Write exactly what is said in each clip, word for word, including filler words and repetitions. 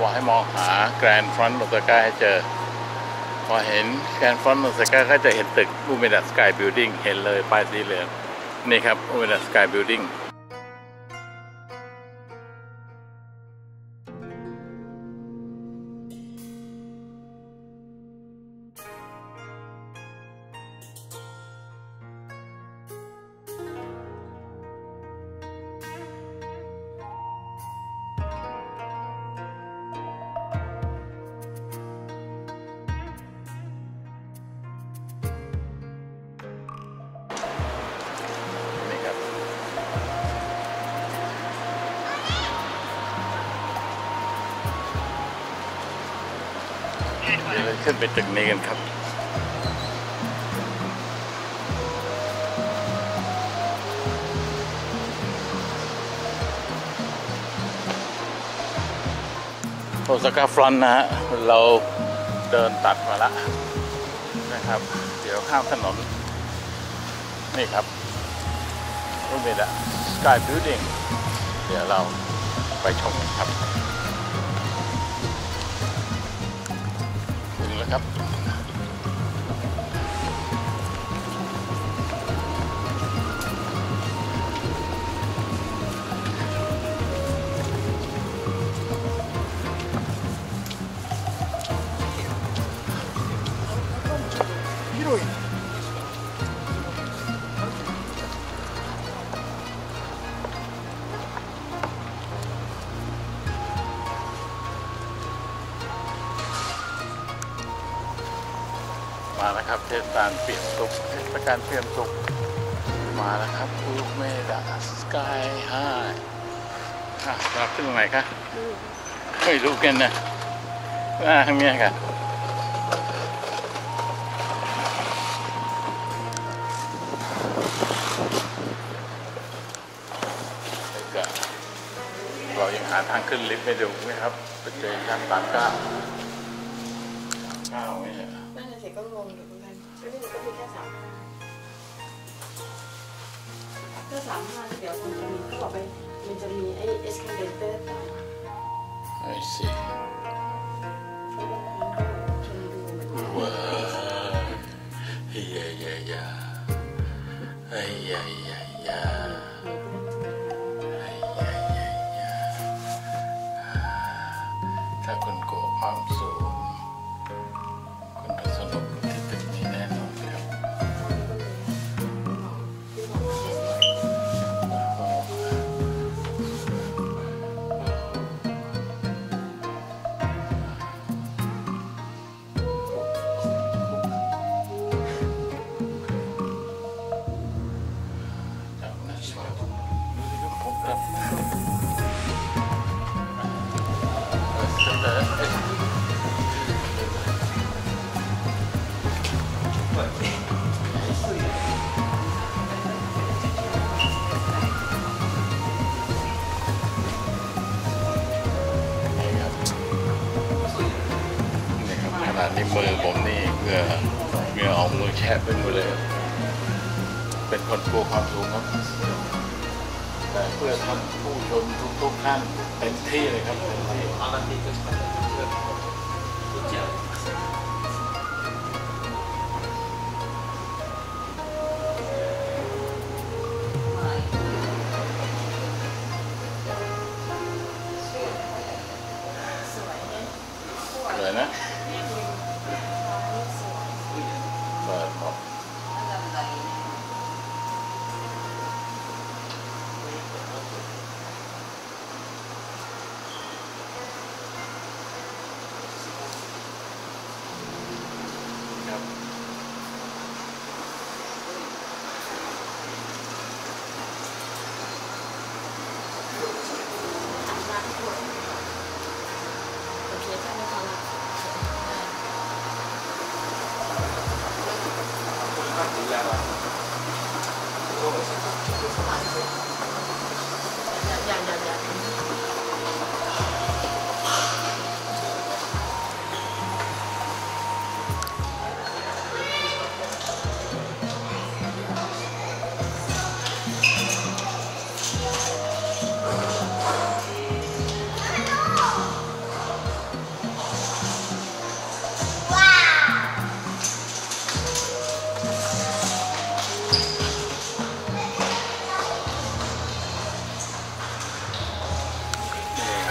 บอกให้มองหาแกรนด์ฟรอนต์ออฟเดอะสกายให้เจอพอเห็นแกรนด์ฟรอนต์ออฟเดอะสกายก็จะเห็นตึกอูเมดาสกายบิลดิ้งเห็นเลยป้ายสีเหลืองนี่ครับอูเมดาสกายบิลดิ้งเดี๋ยวเราขึ้นไปตึกนี้กันครับโอซาก้าฟรอนต์นะฮะเราเดินตัดมาแล้วนะครับเดี๋ยวข้ามถนนนี่ครับรูปนี้แหละสกายบิลดิ้งเดี๋ยวเราไปชมกันครับถึงแล้วครับมาแล้วครับเทศกาลเปลี่ยนสุขเทศกาลเปลี่ยนสุขมาแล้วครับอูเมดาสกายไฮเราขึ้นตรงไหนคะไม่รู้กันนะมาทางนี้กันเรายังหาทางขึ้นลิฟต์ไม่ดูไหมครับไปเจอชั้นสามเก้าเก้าไหมเนี่ยนั่นน่ะสิก็งงอยู่เหมือนกันก็นี่ก็มีแค่สามห้าก็สามห้าเดี๋ยวมันจะมีเขาบอกไปมันจะมีไอ้เอสคาเลเตอร์ต่อไอ้สิว้าวเฮียยายาไอ้ยายายาถ้าคุณโกความสูงคุณจะสนุกที่ตึกนี้แน่นอนครับจากนั้นดูสิครับผมครับขนาดนี้มือผมนี่เหงื่อเหงื่อออกมือแฉะไปหมดเลยเป็นคนกลัวความสูงครับแต่เพื่อทำผู้ชมทุกๆท่านเต็มที่เลยครับเต็มที่เลยนะเปิดหมดครับโอเคใช่ไหมคะอย่างอย่างอย่าง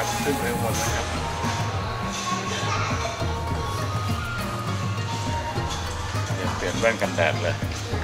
นะครับขึ้นไปหมดนะครับเดี๋ยวเปลี่ยนแว่นกันแดดเลย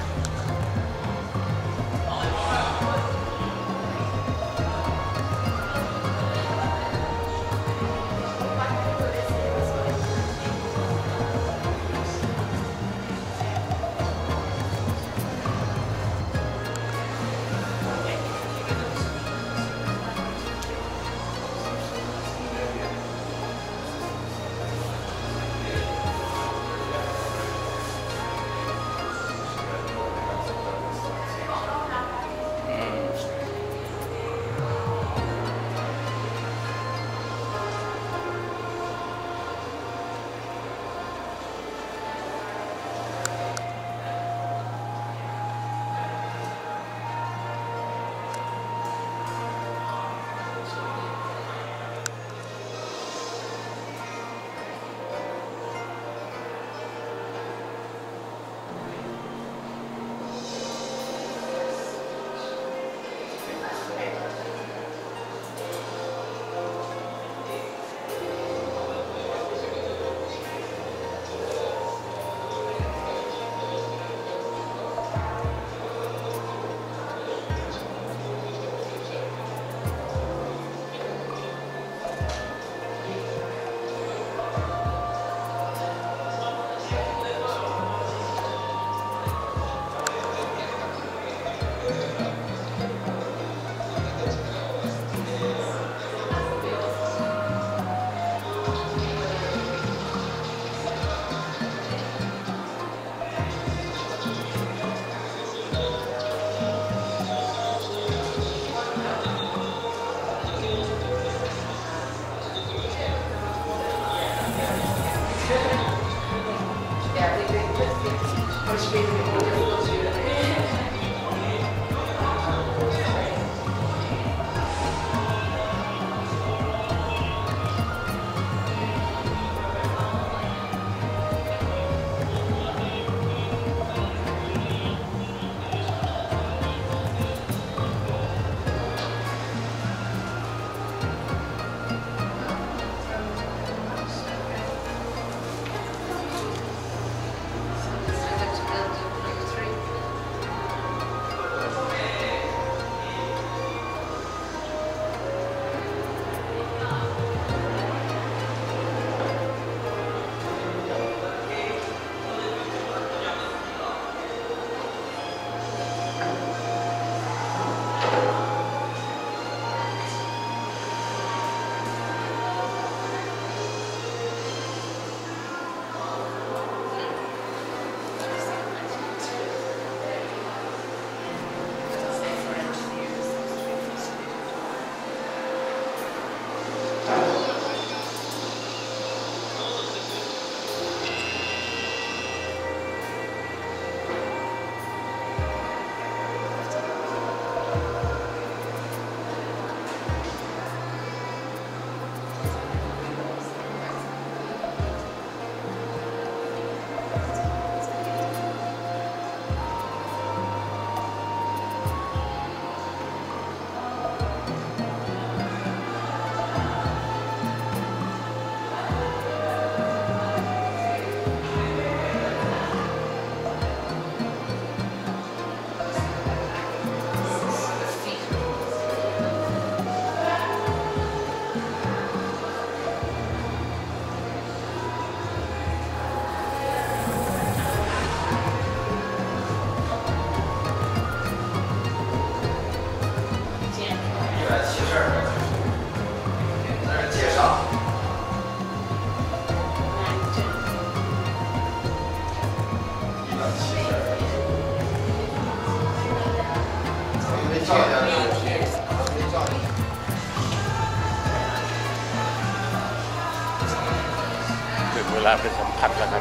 ถึงเวลาไปสัมผัสแล้วครับ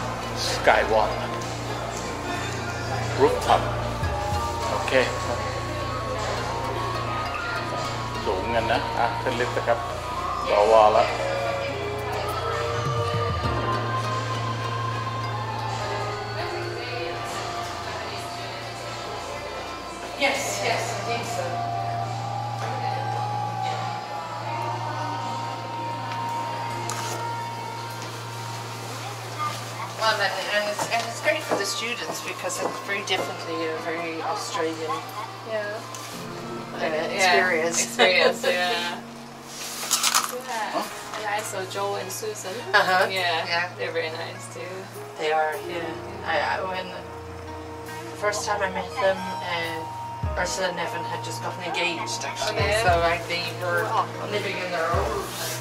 Skywalk Rooftop โอเคสูงเงินนะอ่ะขึ้นลิฟต์นะครับต่อวอลแล้ว Yes, yes, I think so. fun, and, and, it's, and it's great for the students because it's very differently a very Australian Yeah. uh, experience. Yeah, experience, yeah. Yeah. Yeah, I saw Joe and Susan. Uh-huh. Yeah, Yeah. they're very nice too. They are, yeah. I, I, when the first time I met them, uh, Ursula and Evan had just gotten engaged actually, Oh, yeah? so like, they were living in their own place.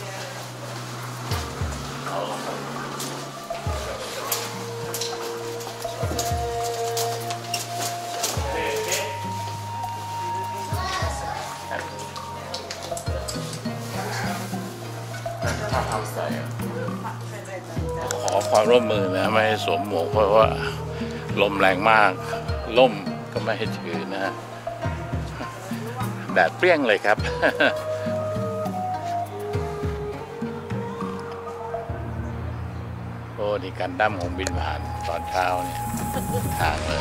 ขอความร่วมมือนะไม่ให้สวมหมวกเพราะว่าลมแรงมากล่มก็ไม่ให้ถือนะฮะแดดเปรี้ยงเลยครับ โอ้นี่การดั้มของบินผ่านตอนเช้าเนี่ยทางเลย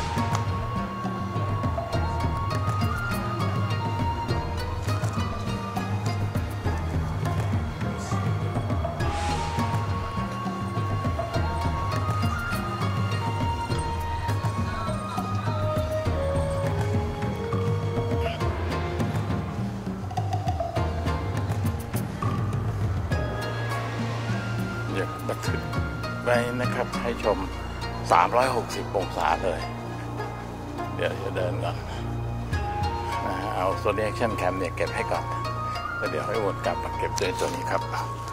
เดี๋ยวบันทึกไว้นะครับให้ชมสามร้อยหกสิบองศาเลย เดี๋ยวจะเดินก่อนนะเอาโซนแอคชั่นแคมเนี่ยเก็บให้ก่อนแล้วเดี๋ยวให้วนกลับมาเก็บด้วยตัวนี้ครับ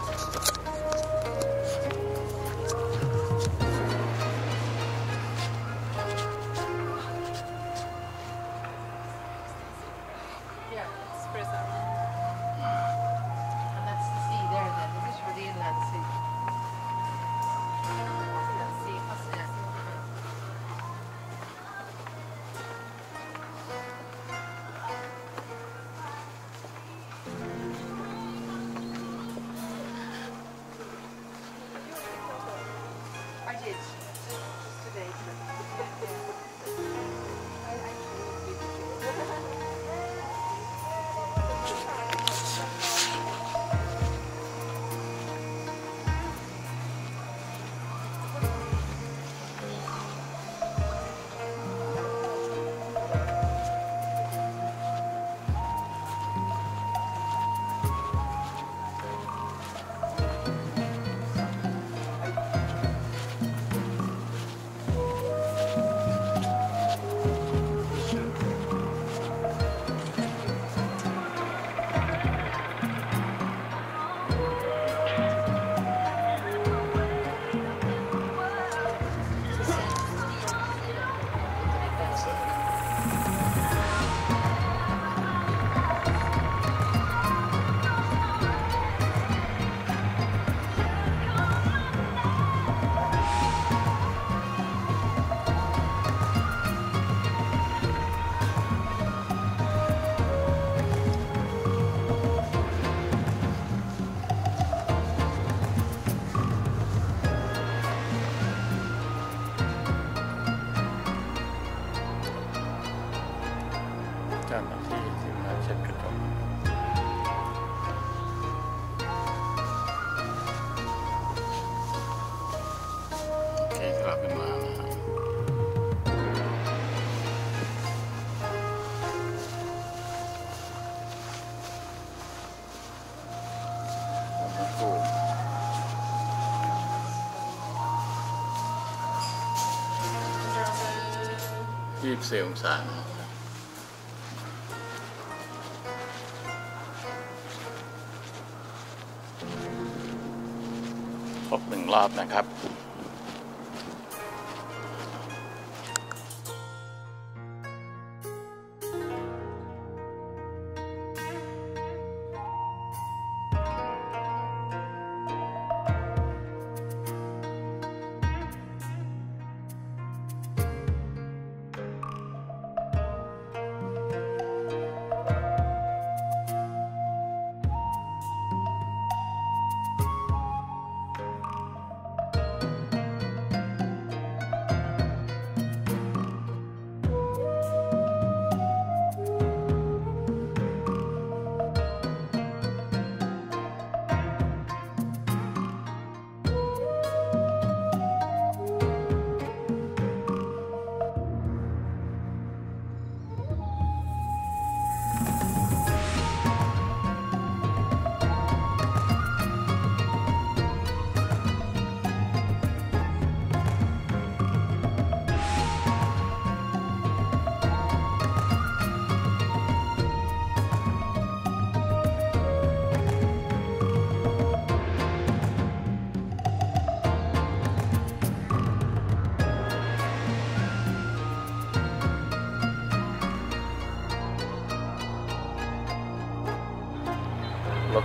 เจ้าหน้าที่ที่มาเช็ดกระจกโอเคกลับขึ้นมานะฮะยี่สิบสี่องศาครบหนึ่งรอบนะครับ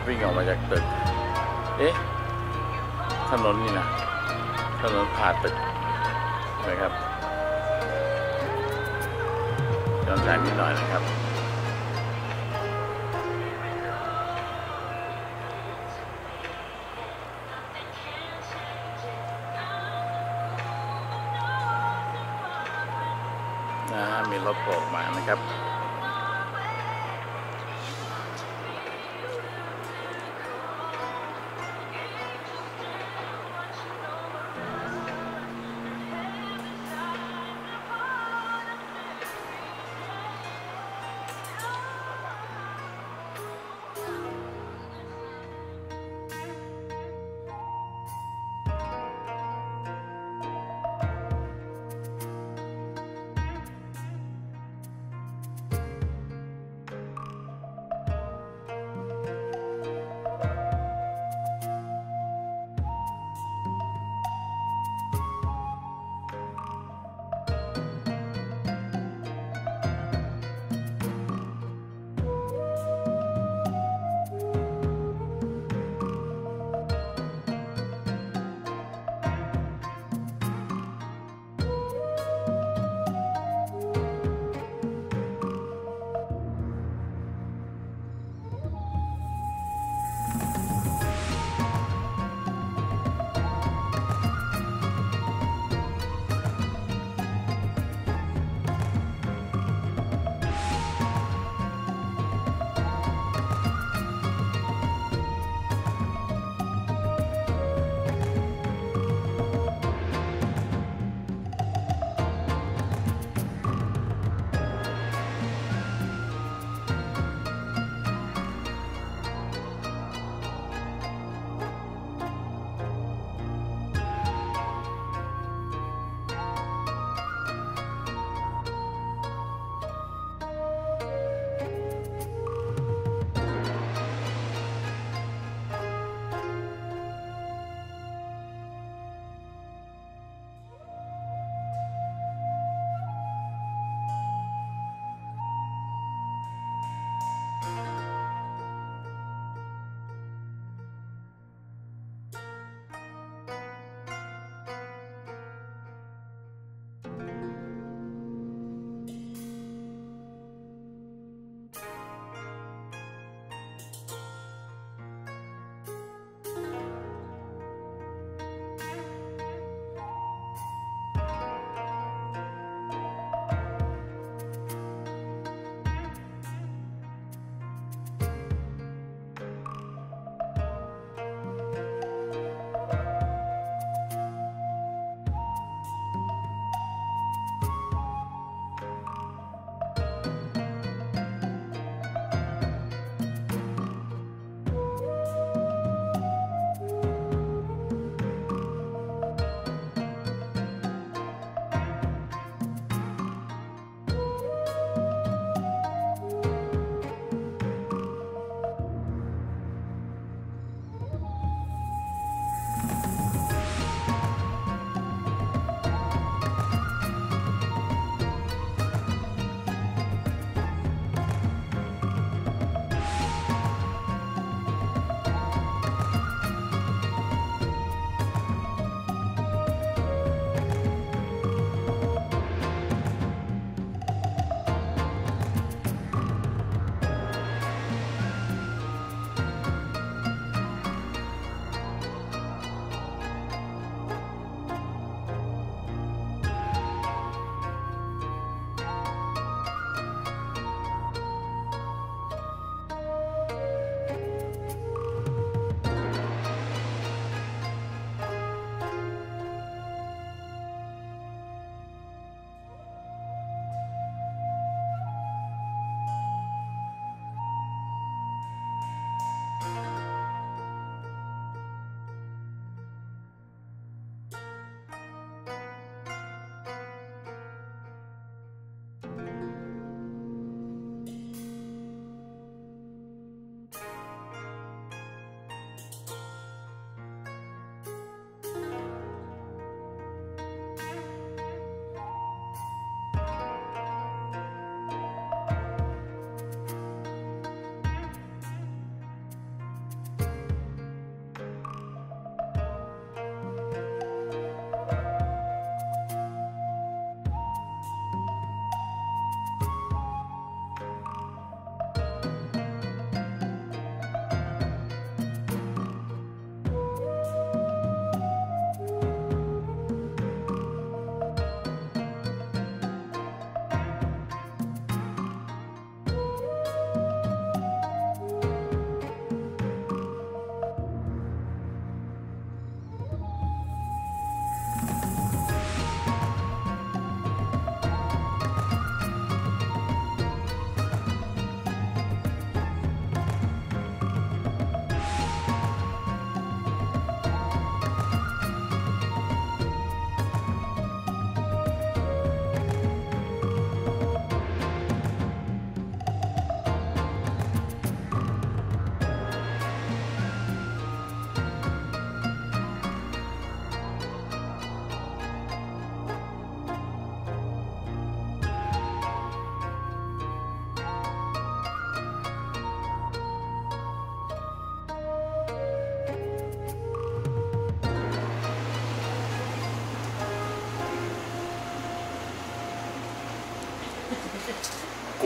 วิ่งออกมาจากตึกเอ๊ะถนนนี่นะถนนผ่านตึกนะครับย้อนแสงนิดหน่อยนะครับนะฮะมีรถโผล่มานะครับ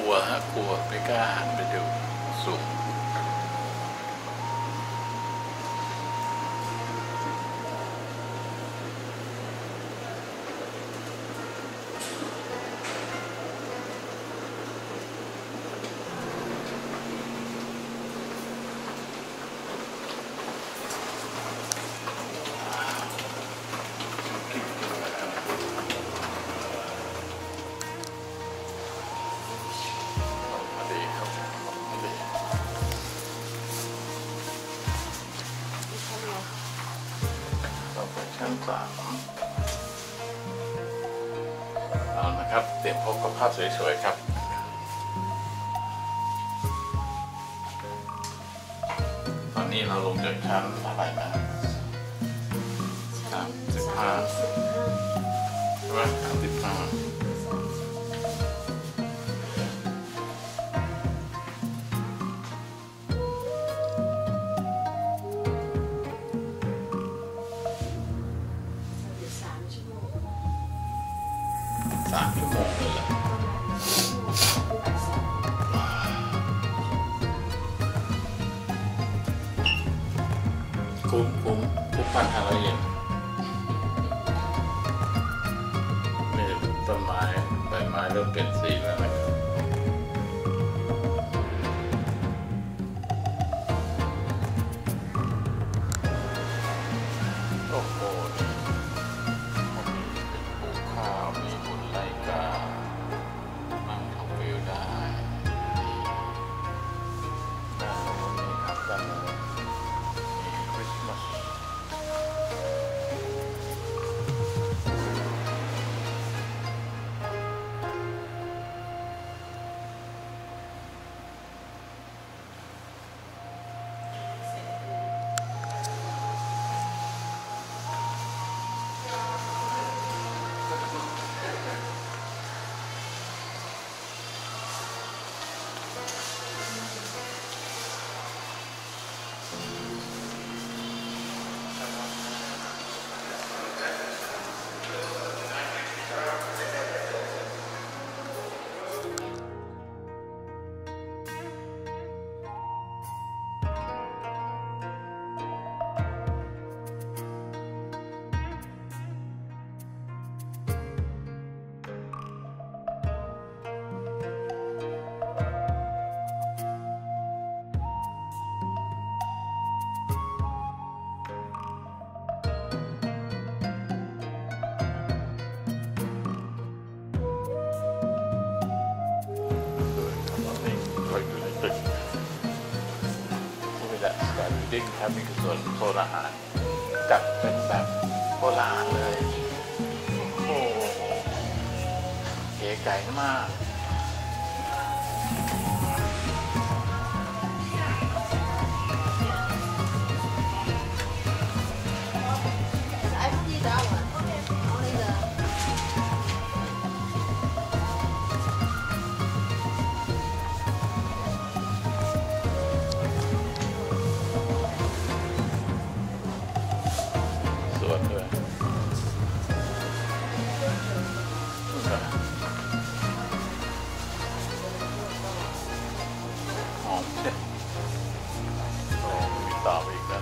ลัวฮะกลัวไม่กล้าหันไปดูสูงชั้นสามเอานะครับเตรียมพบกับภาพสวยๆครับตอนนี้เราลงจากชั้นเท่าไหร่นะสามสิบห้าใช่ไหมสามสิบห้าสามชั่วโมงเลยเหรอคุ้มคุ้มทุกพันห้าร้อยเยนนี่ต้นไม้ใบไม้เริ่มเปลี่ยนสีแล้วนะครับโอ้โหมีหุ่นไล่กานั่งทำวิวได้ด้านโน้นนี่ครับด้านโน้นมีคริสต์มาสดิ้งครับนี่คือส่วนโซนอาหารจัดเป็นแบบโบราณเลยโอ้โหเก๋ไก่มากด้วยหอมเด็ดโอ้มีต่อไปอีกแล้ว